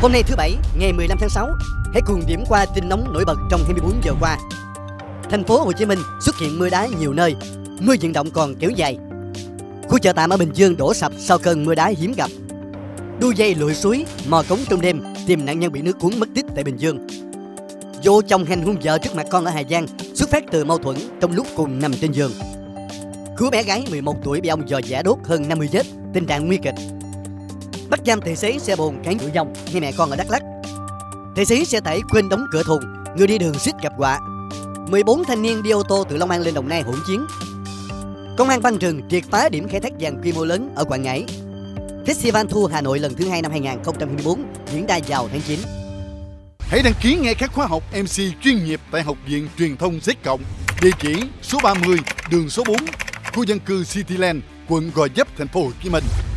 Hôm nay thứ Bảy, ngày 15 tháng 6, hãy cùng điểm qua tin nóng nổi bật trong 24 giờ qua. Thành phố Hồ Chí Minh xuất hiện mưa đá nhiều nơi, mưa diện rộng còn kéo dài. Khu chợ tạm ở Bình Dương đổ sập sau cơn mưa đá hiếm gặp. Đu dây lội suối, mò cống trong đêm tìm nạn nhân bị nước cuốn mất tích tại Bình Dương. Vụ chồng hành hung vợ trước mặt con ở Hà Giang xuất phát từ mâu thuẫn trong lúc cùng nằm trên giường. Cứu bé gái 11 tuổi bị ông dò dã đốt hơn 50 vết, tình trạng nguy kịch. Bắt giam tài xế xe bồn cán cửa dòng ngay mẹ con ở Đắk Lắk. Tài xế xe tải quên đóng cửa thùng, người đi đường suýt gặp họa. 14 thanh niên đi ô tô từ Long An lên Đồng Nai hỗn chiến. Công an Văn Trừng triệt phá điểm khai thác vàng quy mô lớn ở Quảng Ngãi. Festival Thu Hà Nội lần thứ 2 năm 2024 diễn ra vào tháng 9. Hãy đăng ký ngay các khóa học MC chuyên nghiệp tại Học viện Truyền thông Z+. Địa chỉ số 30, đường số 4, khu dân cư Cityland, quận Gò Vấp, thành phố Hồ Chí Minh.